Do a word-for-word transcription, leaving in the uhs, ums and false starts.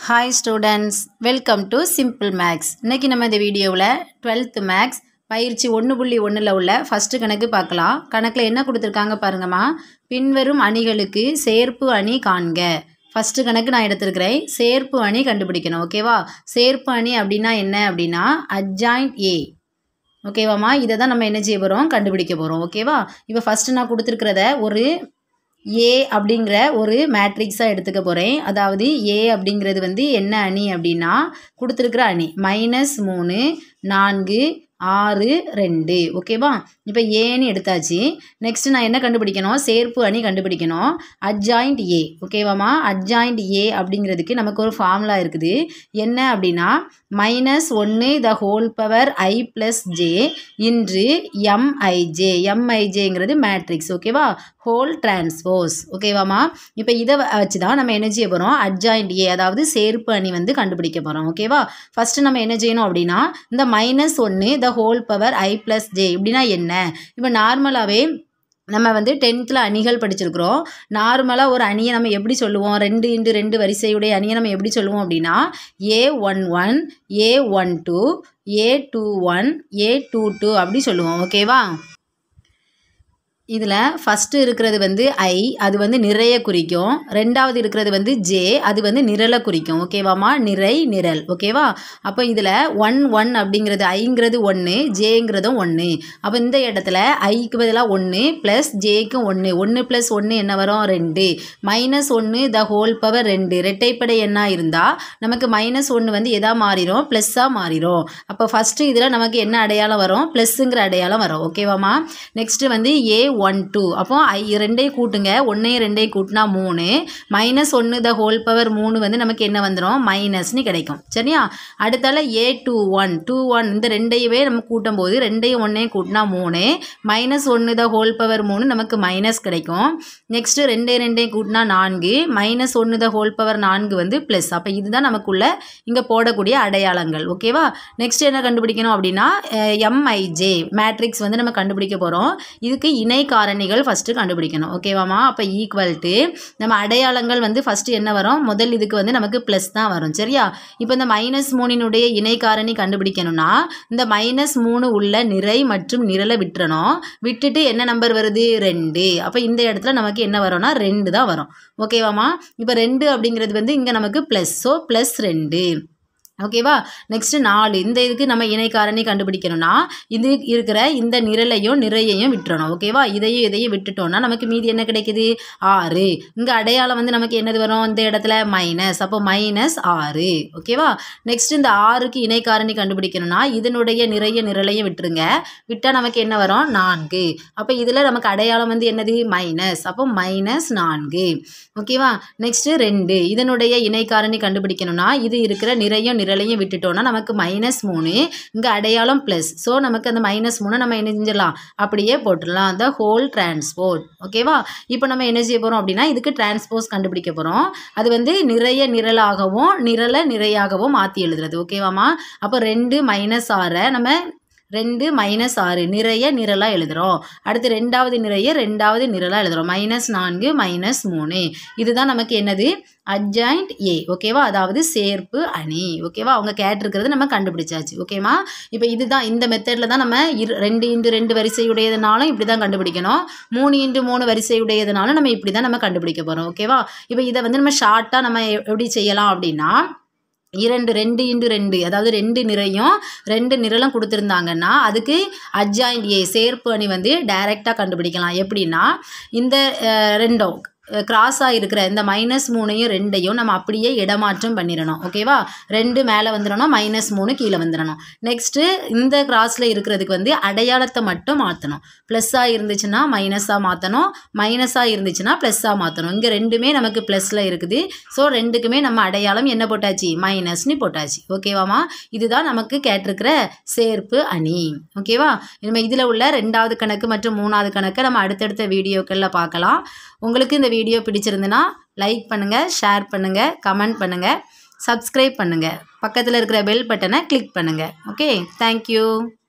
Hi students, welcome to Simple Maths. இன்னைக்கு நம்ம இந்த வீடியோவில் twelfth Maths பயிற்சி ஒன்று புள்ளி ஒன்றில் உள்ள ஃபஸ்ட்டு கணக்கு பார்க்கலாம். கணக்கில் என்ன கொடுத்துருக்காங்க பாருங்கம்மா. பின்வரும் அணிகளுக்கு சேர்ப்பு அணி காண்க. ஃபஸ்ட்டு கணக்கு நான் எடுத்துருக்கிறேன். சேர்ப்பு அணி கண்டுபிடிக்கணும். ஓகேவா? சேர்ப்பு அணி அப்படின்னா என்ன அப்படின்னா adjoint A. ஓகேவாம்மா, இதை தான் நம்ம என்ன செய்ய போகிறோம், கண்டுபிடிக்க போகிறோம். ஓகேவா? இப்போ ஃபஸ்ட்டு நான் கொடுத்துருக்கிறத ஒரு ஏ அப்படிங்கிற ஒரு மேட்ரிக்ஸாக எடுத்துக்க போகிறேன். அதாவது ஏ அப்படிங்கிறது வந்து என்ன அணி அப்படின்னா கொடுத்துருக்குற அணி மைனஸ் மூணு நான்கு ஆறு ரெண்டு. ஓகேவா? இப்போ ஏன்னு எடுத்தாச்சு. நெக்ஸ்ட் நான் என்ன கண்டுபிடிக்கணும், சேர்ப்பு அணி கண்டுபிடிக்கணும். Adjoint A. ஓகேவாம்மா, அட்ஜாயிண்ட் ஏ அப்படிங்கிறதுக்கு நமக்கு ஒரு ஃபார்முலா இருக்குது. என்ன அப்படின்னா மைனஸ் ஒன்று the whole power I plus J இன்று எம்ஐஜே. எம்ஐஜேங்கிறது மேட்ரிக்ஸ். ஓகேவா? Whole transpose. ஓகேவாம்மா, இப்போ இதை வச்சு தான் நம்ம என்ன செய்ய போகிறோம், அட்ஜாயிண்ட் ஏ அதாவது சேர்ப்பு அணி வந்து கண்டுபிடிக்க போகிறோம். ஓகேவா? ஃபஸ்ட்டு நம்ம என்ன செய்யணும் அப்படின்னா இந்த மைனஸ் ஒன்று the whole power I plus J இப்படின்னா என்ன. இப்போ நார்மலாகவே நம்ம வந்து டென்த்தில் அணிகள் படிச்சிருக்கிறோம். நார்மலாக ஒரு அணியை நம்ம எப்படி சொல்லுவோம், ரெண்டு இன்ட்டு ரெண்டு வரிசையுடைய அணியை நம்ம எப்படி சொல்லுவோம் அப்படின்னா A one one A one two A two one A two two அப்படி சொல்லுவோம். ஓகேவா? இதில் ஃபஸ்ட்டு இருக்கிறது வந்து ஐ, அது வந்து நிறைய குறிக்கும். ரெண்டாவது இருக்கிறது வந்து ஜே, அது வந்து நிரலை குறிக்கும். ஓகேவாம்மா, நிறை நிரல். ஓகேவா? அப்போ இதில் ஒன் ஒன் அப்படிங்கிறது ஐங்கிறது ஒன்று, ஜேங்கிறதும் ஒன்று. அப்போ இந்த இடத்துல ஐக்கு பதிலாக ஒன்று ப்ளஸ் ஜேக்கும் ஒன்று. ஒன்று ப்ளஸ் ஒன்று என்ன வரும், ரெண்டு. மைனஸ் ஒன்று த ஹோல் பவர் ரெண்டு. ரெட்டைப்படை என்ன இருந்தால் நமக்கு மைனஸ் ஒன்று வந்து எதாக மாறிடும், ப்ளஸ்ஸாக மாறிடும். அப்போ ஃபஸ்ட்டு இதில் நமக்கு என்ன அடையாளம் வரும், ப்ளஸ்ஸுங்கிற அடையாளம் வரும். ஓகேவாம்மா, நெக்ஸ்ட்டு வந்து ஏ ஒன் டூ. அப்போ ஐ ரெண்டையும் கூட்டுங்க, ஒன்றையும் ரெண்டையும் கூட்டினா மூணு. மைனஸ் ஒன்று த ஹோல் பவர் மூணு வந்து நமக்கு என்ன வந்துடும், மைனஸ்னு கிடைக்கும். சரியா? அடுத்தால A two one two one இந்த ரெண்டையவே நம்ம கூட்டும் போது ரெண்டையும் ஒன்றையும் கூட்டினா மூணு. மைனஸ் ஒன்று த ஹோல் பவர் மூணு நமக்கு மைனஸ் கிடைக்கும். நெக்ஸ்ட்டு ரெண்டையும் ரெண்டையும் கூட்டினா நான்கு. மைனஸ் ஒன்று த ஹோல் பவர் நான்கு வந்து ப்ளஸ். அப்போ இதுதான் நமக்குள்ள இங்கே போடக்கூடிய அடையாளங்கள். ஓகேவா? நெக்ஸ்ட் என்ன கண்டுபிடிக்கணும் அப்படின்னா எம்ஐஜே மேட்ரிக்ஸ் வந்து நம்ம கண்டுபிடிக்க போகிறோம். இதுக்கு இணை காரணிகள் ஃபஸ்ட்டு கண்டுபிடிக்கணும். ஓகேவாம்மா, அப்போ ஈக்குவல் டு நம்ம அடையாளங்கள் வந்து ஃபஸ்ட்டு என்ன வரும், முதல் இதுக்கு வந்து நமக்கு ப்ளஸ் தான் வரும். சரியா? இப்போ இந்த மைனஸ் மூணினுடைய இணை காரணி கண்டுபிடிக்கணும்னா இந்த மைனஸ் மூணு உள்ள நிறை மற்றும் நிரலை விட்டுறணும். விட்டுட்டு என்ன நம்பர் வருது, ரெண்டு. அப்போ இந்த இடத்துல நமக்கு என்ன வரும்னா ரெண்டு தான் வரும். ஓகேவாம்மா, இப்போ ரெண்டு அப்படிங்கிறது வந்து இங்கே நமக்கு ப்ளஸ். ஸோ ப்ளஸ் ரெண்டு. ஓகேவா? நெக்ஸ்ட்டு நாலு. இந்த இதுக்கு நம்ம இணை காரணி கண்டுபிடிக்கணும்னா இது இருக்கிற இந்த நிரலையும் நிறையையும் விட்டுறணும். ஓகேவா? இதையும் இதையும் விட்டுட்டோம்னா நமக்கு மீதி என்ன கிடைக்குது, ஆறு. இங்கே அடையாளம் வந்து நமக்கு என்னது வரும், இந்த இடத்துல மைனஸ். அப்போ மைனஸ் ஆறு. ஓகேவா? நெக்ஸ்ட் இந்த ஆறுக்கு இணை காரணி கண்டுபிடிக்கணும்னா இதனுடைய நிறைய நிரலையும் விட்டுருங்க. விட்டால் நமக்கு என்ன வரும், நான்கு. அப்போ இதில் நமக்கு அடையாளம் வந்து என்னது, மைனஸ். அப்போ மைனஸ் நான்கு. ஓகேவா? நெக்ஸ்ட்டு ரெண்டு. இதனுடைய இணை காரணி கண்டுபிடிக்கணும்னா இது இருக்கிற நிறைய நிரலையும் விட்டுட்டோம்னா நமக்கு மைனஸ் மூணு. இங்கே அடையாளம் ப்ளஸ். ஸோ நமக்கு அந்த மைனஸ் மூணு நம்ம என்ன செஞ்சிடலாம், அப்படியே போட்டுடலாம். The whole transpose. ஓகேவா? இப்போ நம்ம என்ன செய்ய போகிறோம் அப்படின்னா இதுக்கு டிரான்ஸ்போஸ் கண்டுபிடிக்க போகிறோம். அது வந்து நிறைய நிரலாகவும் நிரலை நிறையாகவும் மாற்றி எழுதுறது. ஓகேவாம்மா, அப்போ ரெண்டு மைனஸ் ஆறை நம்ம ரெண்டு மைனஸ் ஆறு நிறைய நிரலாக எழுதுகிறோம். அடுத்து ரெண்டாவது நிறைய ரெண்டாவது நிரலாக எழுதுகிறோம். மைனஸ் நான்கு மைனஸ் மூணு. இதுதான் நமக்கு என்னது, அட்ஜாயிண்ட் ஏ. ஓகேவா? அதாவது சேர்ப்பு அணி. ஓகேவா? அவங்க கேட்டிருக்கிறது நம்ம கண்டுபிடிச்சாச்சு. ஓகேவா? இப்போ இதுதான் இந்த மெத்தடில் தான் நம்ம இரு ரெண்டு இன்ட்டு ரெண்டு வரிசையுடையதுனாலும் இப்படி தான் கண்டுபிடிக்கணும். மூணு இன்ட்டு மூணு வரிசையுடையதுனாலும் நம்ம இப்படி தான் நம்ம கண்டுபிடிக்க போகிறோம். ஓகேவா? இப்போ இதை வந்து நம்ம ஷார்ட்டாக நம்ம எப்படி செய்யலாம் அப்படின்னா இரண்டு ரெண்டு இன்ட்டு ரெண்டு அதாவது ரெண்டு நிறையும் ரெண்டு நிரலும் கொடுத்துருந்தாங்கன்னா அதுக்கு அட்ஜாயிண்ட் ஏ சேர்ப்பு அணி வந்து டைரெக்டாக கண்டுபிடிக்கலாம். எப்படின்னா இந்த ரெண்டும் கிராஸாக இருக்கிற இந்த மைனஸ் மூணையும் ரெண்டையும் நம்ம அப்படியே இடமாற்றம் பண்ணிடணும். ஓகேவா? ரெண்டு மேலே வந்துடணும், மைனஸ் மூணு கீழே வந்துடணும். நெக்ஸ்ட்டு இந்த கிராஸில் இருக்கிறதுக்கு வந்து அடையாளத்தை மட்டும் மாற்றணும். ப்ளஸ்ஸாக இருந்துச்சுன்னா மைனஸாக மாற்றணும், மைனஸாக இருந்துச்சுன்னா ப்ளஸ்ஸாக மாற்றணும். இங்கே ரெண்டுமே நமக்கு ப்ளஸில் இருக்குது. ஸோ ரெண்டுக்குமே நம்ம அடையாளம் என்ன போட்டாச்சு, மைனஸ்னு போட்டாச்சு. ஓகேவாம்மா, இதுதான் நமக்கு கேட்டிருக்கிற சேர்ப்பு அணி. ஓகேவா? நம்ம இதில் உள்ள ரெண்டாவது கணக்கு மற்றும் மூணாவது கணக்கை நம்ம அடுத்தடுத்த வீடியோக்களில் பார்க்கலாம். உங்களுக்கு இந்த வீடியோ பிடிச்சிருந்துன்னா லைக் பண்ணுங்கள், ஷேர் பண்ணுங்கள், கமெண்ட் பண்ணுங்கள், சப்ஸ்கிரைப் பண்ணுங்கள், பக்கத்தில் இருக்கிற பெல் பட்டனை கிளிக் பண்ணுங்கள். Okay, thank you.